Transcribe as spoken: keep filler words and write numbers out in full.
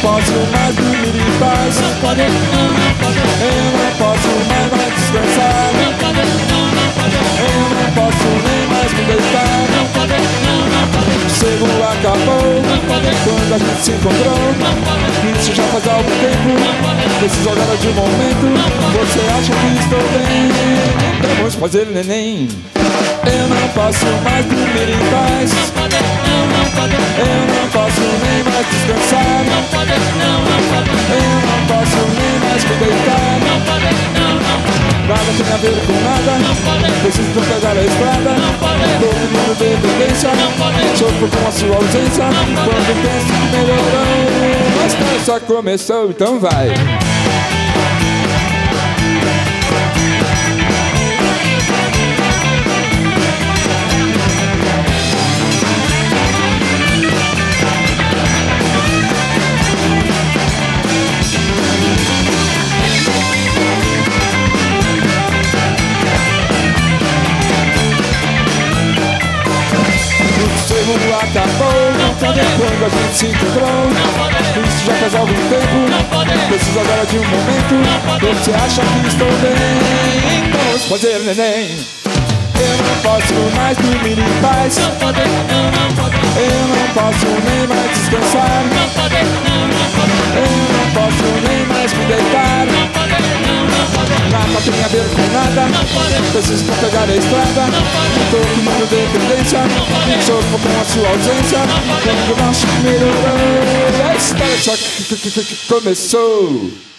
posso mais dormir em paz. Não pode, não, não pode. Eu não posso nem mais descansar. Não pode, não, não pode. Eu não posso nem mais me deitar. Não pode, não, não pode. O cego acabou quando a gente se encontrou. Isso já faz algum tempo. Preciso agora de um momento. Você acha que estou bem? Então vamos fazer neném. Eu não posso mais dormir em paz. Eu não posso nem mais descansar. Eu não posso nem mais me deitar. Nada tem a ver com nada. Preciso não pegar a estrada. Tô pedindo dependência. Sofro com a sua ausência. Quando penso que melhorou, mas tá, só começou, então vai. Acabou quando a gente se encontrou. Isso já faz algum tempo. Preciso agora de um momento. Você acha que estou bem? Então vamos fazer neném. Eu não posso mais dormir em paz. Eu não posso nem mais descansar. Eu não posso nem mais me deitar. Nada tem a ver com nada. Preciso não pegar a estrada. Tô tomando dependência. Sofro com a sua ausência. Quando eu acho que melhorou, a história só que começou.